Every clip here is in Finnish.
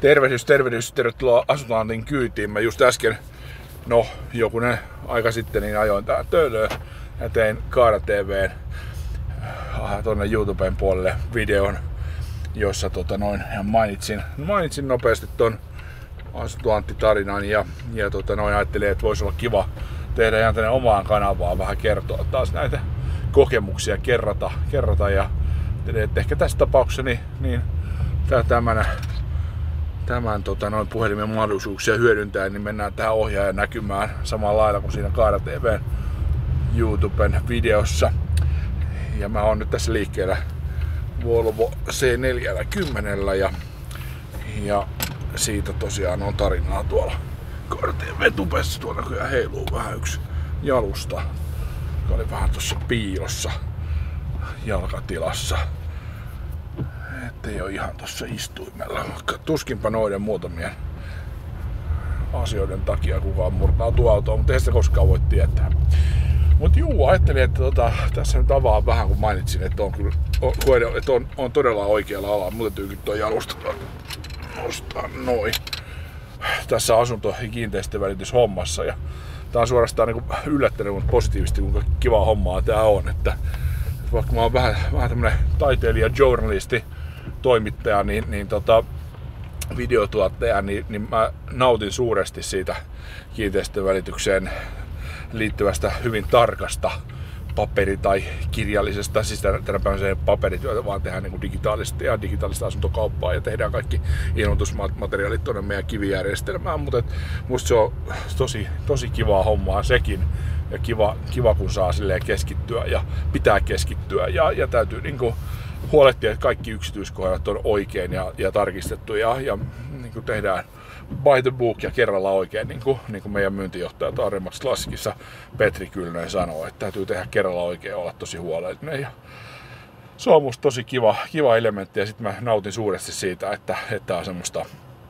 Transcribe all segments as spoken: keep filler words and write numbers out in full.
Tervehdys, tervehdys, tervetuloa Asuntolantin kyytiin. Mä just äsken, no jokunen aika sitten, niin ajoin tää Töölöön ja tein Kaara T V:n tonne YouTuben puolelle videon, jossa tota noin mainitsin, mainitsin nopeasti ton Asuntolantti-tarinan ja, ja tota noin ajattelin, että voisi olla kiva tehdä ihan tänne omaan kanavaan vähän kertoa taas näitä kokemuksia, kerrata, kerrata ja että ehkä tässä tapauksessa niin, niin tämän, tämän tota, noin puhelimen mahdollisuuksia hyödyntää, niin mennään tähän ohjaajan näkymään samalla lailla kuin siinä Kaara T V:n YouTuben videossa. Ja mä oon nyt tässä liikkeellä Volvo C neljäkymmentä ja, ja siitä tosiaan on tarinaa tuolla Kaara T V-tubessa. Tuolla kyllä heiluu vähän yksi jalusta, joka oli vähän tuossa piilossa jalkatilassa. Ettei oo ihan tossa istuimella, vaikka tuskinpa noiden muutamien asioiden takia kukaan murtautuu autoon, mutta ei sitä koskaan voi tietää. Mut juu, ajattelin, että tota, tässä nyt avaan vähän, kun mainitsin, että on, kyllä, on, että on, on todella oikealla alalla. Muuten tyykin tuo jalusta nostaa noin. Tässä asunto- ja kiinteistövälityshommassa. Ja tää on suorastaan niin yllättänyt mut positiivisesti, kuinka kivaa hommaa tää on. Että, että vaikka mä oon vähän, vähän tämmönen taiteilija, journalisti, toimittaja, niin, niin tota, videotuottaja, niin, niin mä nautin suuresti siitä kiinteistövälitykseen liittyvästä hyvin tarkasta paperi- tai kirjallisesta, siis tänä päivänä paperityötä, vaan tehdään niin digitaalista ja digitaalista asuntokauppaa ja tehdään kaikki ilmoitusmateriaalit tuonne meidän kivijärjestelmään, mutta musta se on tosi, tosi kivaa hommaa sekin ja kiva, kiva kun saa silleen keskittyä ja pitää keskittyä ja, ja täytyy niin kuin huolehtia, että kaikki yksityiskohdat on oikein ja, ja tarkistettu ja, ja niin kuin tehdään by the book ja kerralla oikein, niin kuin, niin kuin meidän myyntijohtaja Remax Classicissa Petri Kyllönen sanoo, että täytyy tehdä kerralla oikein ja olla tosi huolellinen. Ja se on musta tosi kiva, kiva elementti ja sitten mä nautin suuresti siitä, että, että on semmoista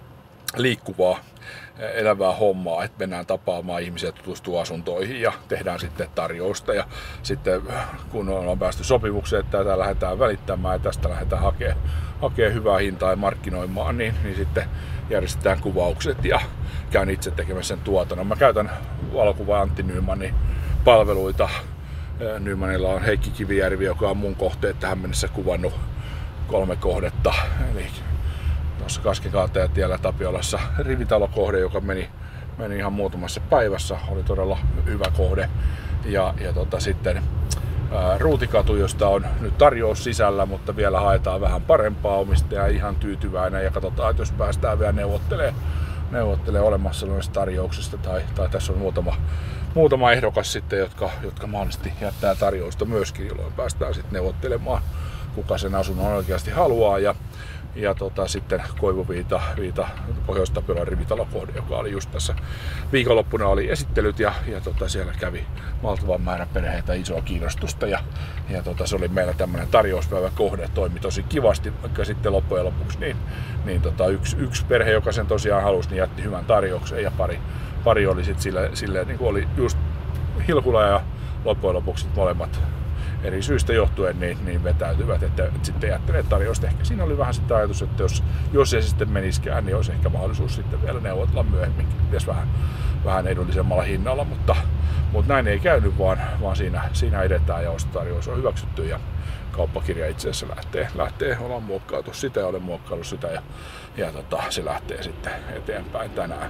liikkuvaa, elävää hommaa, että mennään tapaamaan ihmisiä, tutustuu asuntoihin ja tehdään sitten tarjousta ja sitten kun on päästy sopimukseen, että tätä lähdetään välittämään ja tästä lähdetään hakemaan, hakemaan hyvää hintaa ja markkinoimaan, niin, niin sitten järjestetään kuvaukset ja käyn itse tekemässä sen tuotannon. Mä käytän valokuvaaja Antti Nymanin palveluita. Nymanilla on Heikki Kivijärvi, joka on mun kohteet tähän mennessä kuvannut kolme kohdetta. Eli tuossa Kaskenkaatajatiellä Tapiolassa rivitalokohde, joka meni, meni ihan muutamassa päivässä, oli todella hyvä kohde. Ja, ja tota, sitten ää, Ruutikatu, josta on nyt tarjous sisällä, mutta vielä haetaan vähän parempaa omistajaa, ihan tyytyväinen ja katsotaan, että jos päästään vielä neuvottelemaan, neuvottelemaan olemassa olevasta tarjouksesta tai, tai tässä on muutama, muutama ehdokas sitten, jotka, jotka mahdollisesti jättää tarjousta myöskin, jolloin päästään sitten neuvottelemaan, kuka sen asunnon oikeasti haluaa. Ja, Ja tota, sitten Koivuviita, Viita, Pohjois-Tapiolan rivitalokohde, joka oli just tässä viikonloppuna oli esittelyt ja, ja tota, siellä kävi valtavan määrä perheitä, isoa kiinnostusta ja, ja tota, se oli meillä tämmöinen tarjouspäiväkohde, toimi tosi kivasti, vaikka sitten loppujen lopuksi niin, niin tota, yksi, yksi perhe, joka sen tosiaan halusi, niin jätti hyvän tarjouksen ja pari, pari oli sitten sille, sille niin kuin oli just Hilkula ja loppujen lopuksi molemmat eri syistä johtuen niin, niin vetäytyvät, että, että sitten jättäneet tarjousta. Ehkä siinä oli vähän sitä ajatus, että jos, jos ei se sitten meniskään, niin olisi ehkä mahdollisuus sitten vielä neuvotella myöhemmin, edes vähän, vähän edullisemmalla hinnalla, mutta, mutta näin ei käynyt, vaan, vaan siinä, siinä edetään ja ostotarjous on hyväksytty ja kauppakirja itse asiassa lähtee, lähtee ollaan muokkailtu sitä ja olen muokkaillut sitä ja, ja tota, se lähtee sitten eteenpäin tänään.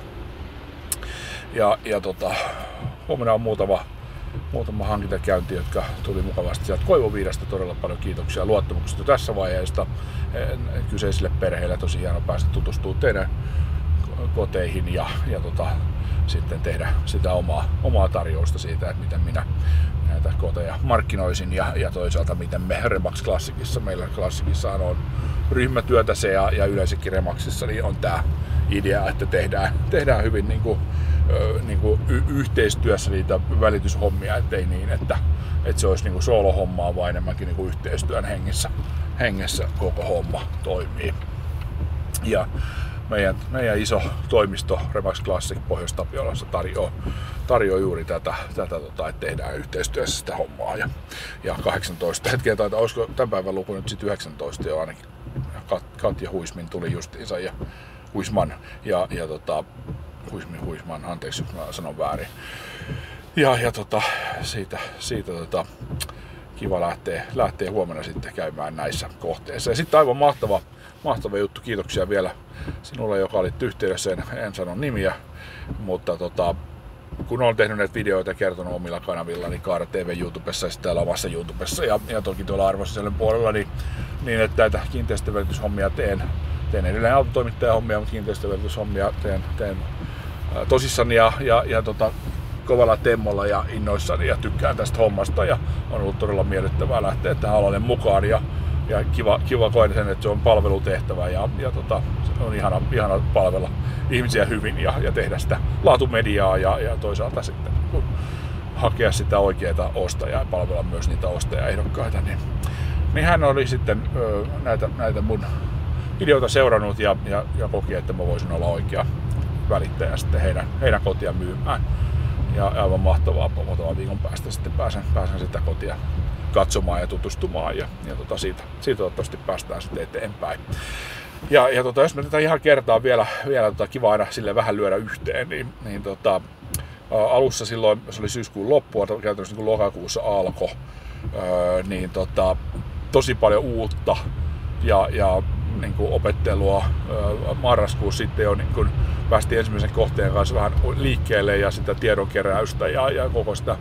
Ja, ja tota, huomenna on muutama Muutama hankintakäynti, jotka tuli mukavasti sieltä Koivuviidasta. Todella paljon kiitoksia luottamuksesta tässä vaiheesta. Kyseisille perheille tosi hieno päästä tutustumaan teidän koteihin ja, ja tota, sitten tehdä sitä omaa, omaa tarjousta siitä, että miten minä näitä koteja markkinoisin ja, ja toisaalta miten me Remax Classicissa, meillä Classicissa on ryhmätyötä se ja, ja yleensäkin Remaxissa niin on tämä idea, että tehdään, tehdään hyvin niin kuin, niin kuin y- yhteistyössä niitä välityshommia, ettei niin, että, että se olisi niin kuin solo-hommaa, vaan enemmänkin niin kuin yhteistyön hengessä, hengessä koko homma toimii. Ja meidän, meidän iso toimisto Remax Classic Pohjois-Tapiolassa tarjoaa, tarjoaa juuri tätä, tätä tota, että tehdään yhteistyössä sitä hommaa. Ja, ja kahdeksantoista hetkeä taitaa, olisiko tämän päivän luku nyt sitten yhdeksäntoista jo ainakin. Kat, Katja Huismin tuli justiinsa ja Huisman ja, ja tota, Huismi, Huisman, anteeksi jos mä sanon väärin. Ja, ja tota, siitä, siitä tota, kiva lähteä, lähteä huomenna sitten käymään näissä kohteissa. Ja sitten aivan mahtava, mahtava juttu, kiitoksia vielä sinulle, joka olit yhteydessä, en, en sano nimiä, mutta tota, kun olen tehnyt näitä videoita ja kertonut omilla kanavilla, niin Kaara T V YouTubessa ja sitten täällä omassa YouTubessa ja, ja toki tuolla arvosisällön puolella, niin, niin että näitä kiinteistövälityshommia teen. Teen edelleen autotoimittajahommia, mutta kiinteistövälityshommia teen, teen ää, tosissani ja, ja, ja tota, kovalla temmolla ja innoissani ja tykkään tästä hommasta ja on ollut todella miellyttävää lähteä tähän alalle mukaan ja, ja kiva, kiva koen sen, että se on palvelutehtävä ja, ja tota, se on ihana, ihana palvella ihmisiä hyvin ja, ja tehdä sitä laatumediaa ja, ja toisaalta sitten kun hakea sitä oikeaa ostajaa ja palvella myös niitä ostajaehdokkaita, niin, niin hän oli sitten ö, näitä, näitä mun videoita seurannut ja, ja, ja koki, että mä voisin olla oikea välittäjä sitten heidän, heidän kotia myymään. Ja aivan mahtavaa, muutaman viikon päästä sitten pääsen, pääsen sitä kotia katsomaan ja tutustumaan ja, ja tota siitä, siitä toivottavasti päästään sitten eteenpäin. Ja, ja tota, jos me tätä ihan kertaa vielä, vielä tota, kiva aina sille vähän lyödä yhteen, niin, niin tota, alussa silloin, se oli syyskuun loppua, käytännössä niin kuin lokakuussa alkoi, öö, niin tota, tosi paljon uutta ja, ja niin kuin opettelua. Marraskuussa sitten jo niin kuin päästiin ensimmäisen kohteen kanssa vähän liikkeelle ja sitä tiedonkeräystä ja, ja koko sitä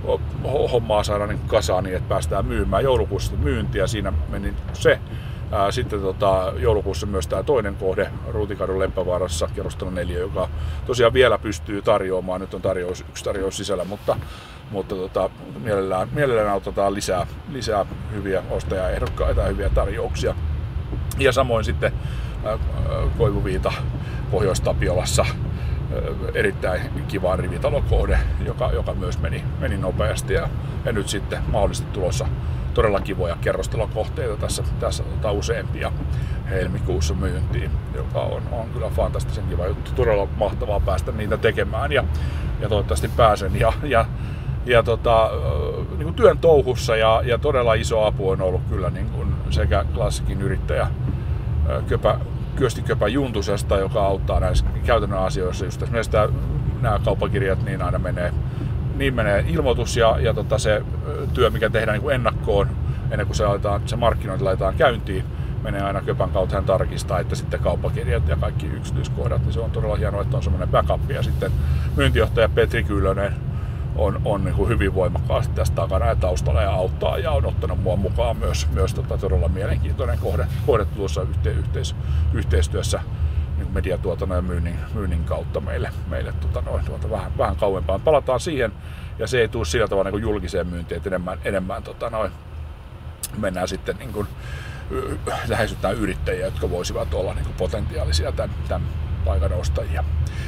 hommaa saada niin kasaan niin, että päästään myymään. Joulukuussa myyntiä, siinä meni se. Sitten tota, joulukuussa myös tämä toinen kohde Ruutikadun Lempävaarassa, kerrostalo neljä, joka tosiaan vielä pystyy tarjoamaan. Nyt on tarjous, yksi tarjous sisällä, mutta, mutta tota, mielellään, mielellään autetaan lisää, lisää hyviä ostajaehdokkaita ja hyviä tarjouksia. Ja samoin sitten äh, Koivuviita Pohjois-Tapiolassa äh, erittäin kiva rivitalokohde, joka, joka myös meni, meni nopeasti ja, ja nyt sitten mahdollisesti tulossa todella kivoja kerrostalokohteita tässä, tässä tota, useampia helmikuussa myyntiin, joka on, on kyllä fantastisen kiva juttu. Todella mahtavaa päästä niitä tekemään ja, ja toivottavasti pääsen. Ja, ja, ja tota, niin kuin työn touhussa ja, ja todella iso apu on ollut kyllä niin kuin sekä klassikin yrittäjä Köpä, Kyösti Köpä Juntusesta, joka auttaa näissä käytännön asioissa. Just esimerkiksi nämä kauppakirjat, niin aina menee, niin menee ilmoitus ja, ja tota se työ, mikä tehdään niin kuin ennakkoon, ennen kuin se, laitetaan, se markkinointi laitetaan käyntiin, menee aina Köpän kautta, hän tarkistaa, että sitten kauppakirjat ja kaikki yksityiskohdat, niin se on todella hienoa, että on semmoinen backup. Ja sitten myyntijohtaja Petri Kyllönen on, on niin kuin hyvin voimakkaasti tästä takana ja taustalla ja auttaa ja on ottanut mua mukaan myös, myös tota, todella mielenkiintoinen kohde, kohde tuossa yhte, yhteis, yhteistyössä niin mediatuotannon ja myynnin, myynnin kautta meille, meille tota, noin, tuota, vähän, vähän kauempaan. Palataan siihen ja se ei tule sillä tavalla niin kuin julkiseen myyntiin, että enemmän, enemmän tota, noin, mennään sitten niin kuin, lähestytään yrittäjiä, jotka voisivat olla niin kuin potentiaalisia tämän, tämän paikan ostajia.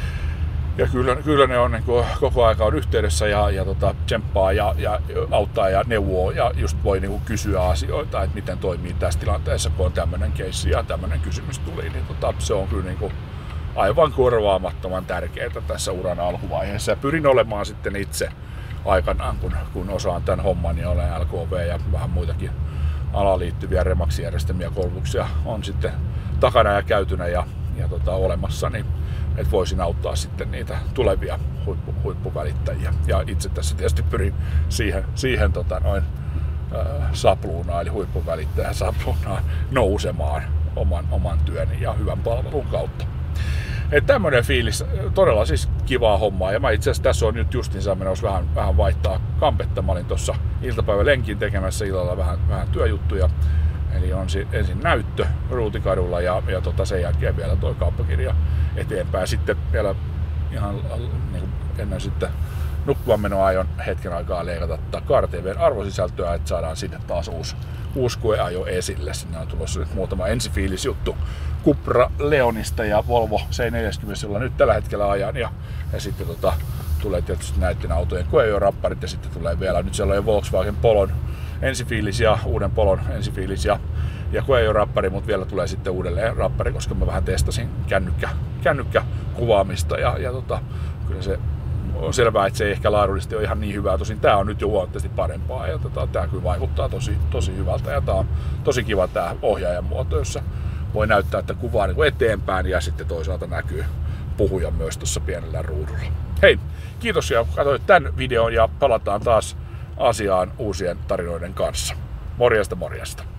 Ja kyllä, kyllä ne on niin kuin, koko aika on yhteydessä ja, ja tota, tsemppaa ja, ja auttaa ja neuvoo ja just voi niin kuin, kysyä asioita, että miten toimii tässä tilanteessa, kun on tämmöinen keissi ja tämmöinen kysymys tuli. Niin, tota, se on kyllä niin kuin, aivan korvaamattoman tärkeää tässä uran alkuvaiheessa. Ja pyrin olemaan sitten itse aikanaan, kun, kun osaan tämän homman, niin olen L K V ja vähän muitakin alaan liittyviä remaksijärjestelmiä koulutuksia on sitten takana ja käytynä ja, ja tota, olemassa, niin että voisin auttaa sitten niitä tulevia huippu, huippuvälittäjiä. Ja itse tässä tietysti pyrin siihen, siihen tota, noin, äh, sapluunaan, eli huippuvälittäjän sapluunaan nousemaan oman, oman työn ja hyvän palvelun kautta. Että tämmönen fiilis, todella siis kivaa hommaa. Ja mä itse asiassa tässä on nyt justiinsa menossa vähän, vähän vaihtaa kampetta. Mä olin tuossa iltapäivälenkin tekemässä illalla vähän, vähän työjuttuja. Eli on ensin näyttö Ruutikadulla ja, ja tota sen jälkeen vielä toi kauppakirja eteenpäin. Sitten vielä ihan niin kuin ennen sitten nukkuvan menoa aion hetken aikaa leikata Kaara T V:n arvosisältöä, että saadaan sinne taas uusi, uusi koeajo esille. Sinne on tulossa nyt muutama ensifiilisjuttu Cupra Leonista ja Volvo C neljäkymmentä, jolla nyt tällä hetkellä ajan. Ja, ja sitten tota, tulee tietysti näiden autojen koeajorapparit ja sitten tulee vielä, nyt siellä on jo Volkswagen Polon ensifiilis ja uuden Polon ensifiilis ja, ja koeajorappari, mutta vielä tulee sitten uudelleen rappari, koska mä vähän testasin kännykkä, kännykkäkuvaamista ja, ja tota, kyllä se on selvää, että se ei ehkä laadullisesti ole ihan niin hyvää. Tosin tää on nyt jo huomattavasti parempaa ja tota, tää kyllä vaikuttaa tosi, tosi hyvältä ja tää on tosi kiva tää ohjaajan muoto, jossa voi näyttää että kuvaa niin kuin eteenpäin ja sitten toisaalta näkyy puhuja myös tuossa pienellä ruudulla. Hei, kiitos ja katsoit tämän videon ja palataan taas asiaan uusien tarinoiden kanssa. Morjesta morjesta.